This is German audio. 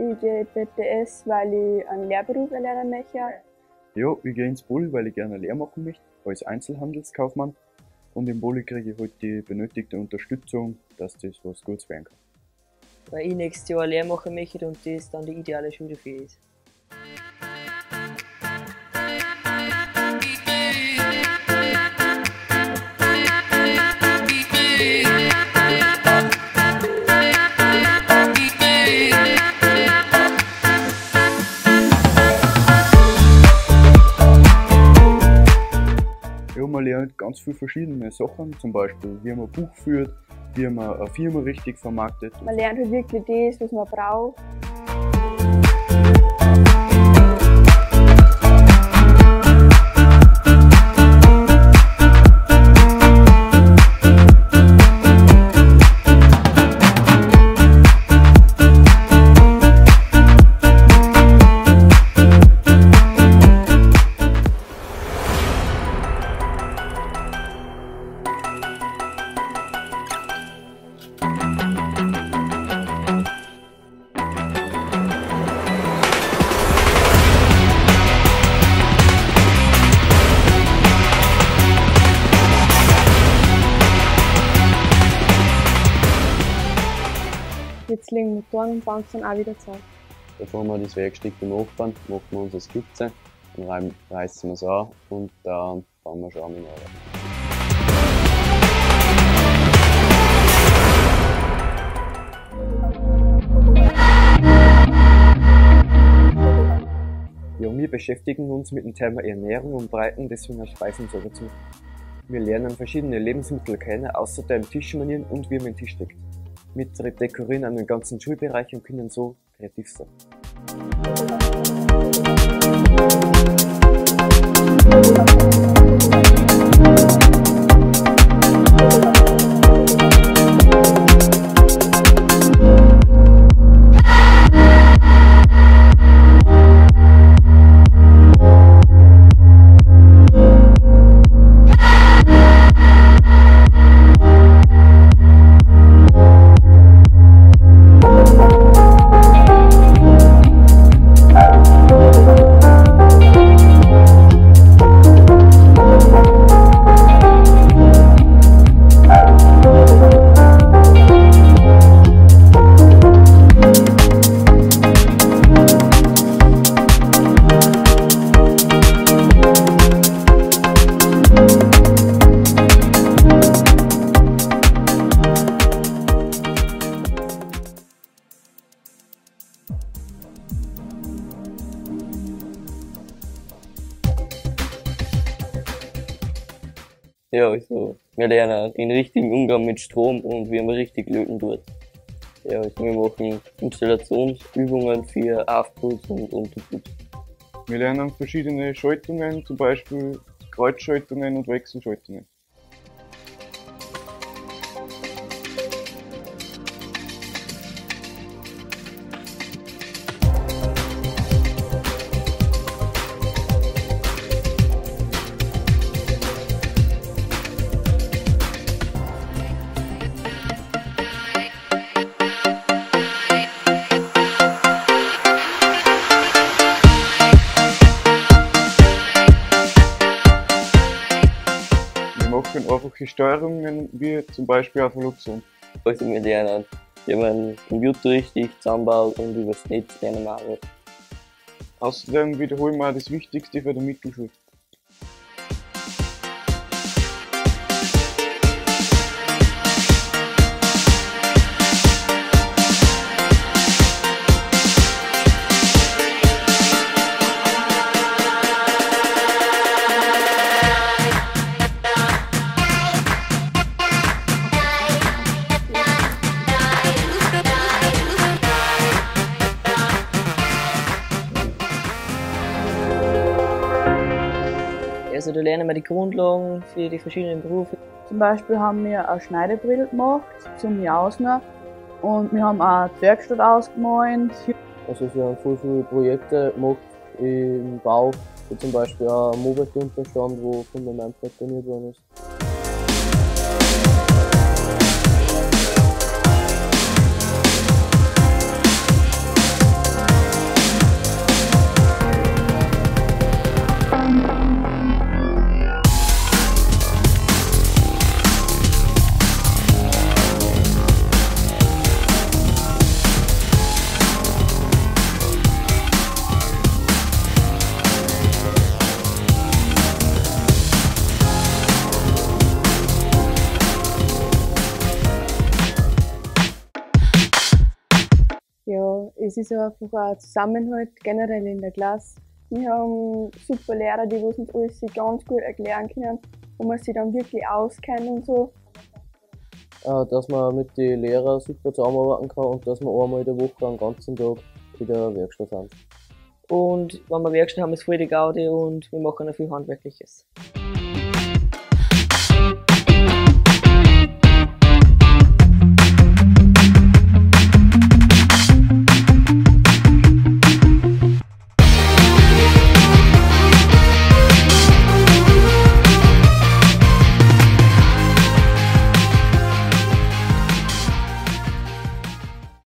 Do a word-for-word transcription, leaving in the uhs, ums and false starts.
Ich gehe P T S, weil ich einen Lehrberuf erlernen möchte. Ja, ich gehe ins Poly, weil ich gerne eine Lehre machen möchte, als Einzelhandelskaufmann. Und im Poly kriege ich halt die benötigte Unterstützung, dass das was Gutes werden kann. Weil ich nächstes Jahr eine Lehre machen möchte und das dann die ideale Schule für ist. Ja, man lernt ganz viele verschiedene Sachen, zum Beispiel wie man ein Buch führt, wie man eine Firma richtig vermarktet. Man lernt halt wirklich das, was man braucht. Jetzt liegen Motoren und bauen es dann auch wieder zusammen. Bevor wir das Werkstück aufbauen, machen wir unsere Skizze, dann reißen wir es an und dann bauen wir schon an. Ja, wir beschäftigen uns mit dem Thema Ernährung und bereiten deswegen eine Speisensauger zu. Wir lernen verschiedene Lebensmittel kennen, außerdem Tischmanieren und wie man den Tisch deckt. Wir dekorieren einen ganzen Schulbereich und können so kreativ sein. Ja, also wir lernen den richtigen Umgang mit Strom und wie man richtig löten tut. Ja, also wir machen Installationsübungen für Aufputz und Unterputz. Wir lernen verschiedene Schaltungen, zum Beispiel Kreuzschaltungen und Wechselschaltungen. Wir machen einfache Steuerungen, wie zum Beispiel auf Luxon. Also wir lernen, wie man den Computer richtig zusammenbaut und über das Netz lernen wir auch. Außerdem wiederholen wir auch das Wichtigste für die Mittelschule. Also da lernen wir die Grundlagen für die verschiedenen Berufe. Zum Beispiel haben wir eine Schneidebrille gemacht zum Jausen und wir haben auch die Werkstatt ausgemalt. Also wir haben voll viele Projekte gemacht im Bau, wie zum Beispiel auch ein Mobile-Unterstand, wo Fundament betoniert worden ist. Ja, es ist einfach ein Zusammenhalt generell in der Klasse. Wir haben super Lehrer, die uns alles ganz gut erklären können, wo man sich dann wirklich auskennt und so. Äh, dass man mit den Lehrern super zusammenarbeiten kann und dass wir einmal in der Woche einen ganzen Tag in der Werkstatt sind. Und wenn wir Werkstatt haben, ist voll die Gaudi und wir machen auch viel Handwerkliches.